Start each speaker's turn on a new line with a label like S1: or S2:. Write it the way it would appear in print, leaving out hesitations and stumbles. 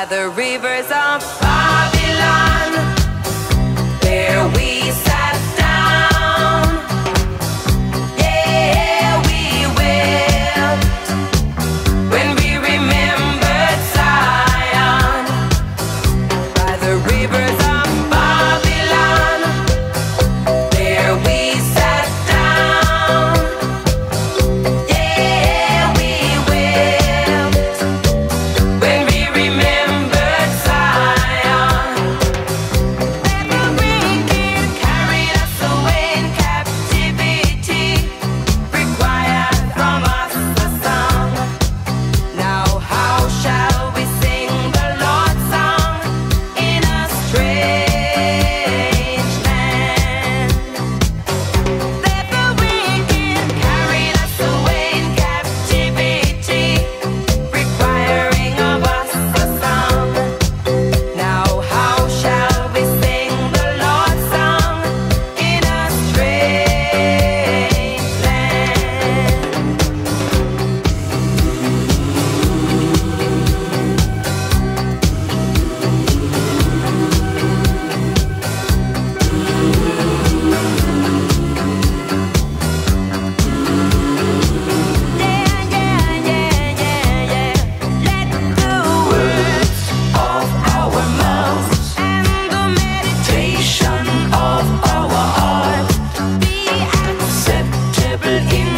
S1: by the rivers of Babylon. There we sat down, yeah, we wept when we remembered Zion. By the rivers of Babylon, there we sat down, yeah, we wept when we remembered Zion. The wicked carried us away in captivity, required from us a song. Now how shall we sing the Lord's song in a strange land? That the wicked carried us away in captivity, requiring of us a song. Now how shall we sing the Lord's song in a strange land? Let the words of our mouths and the meditation of our heart be acceptable in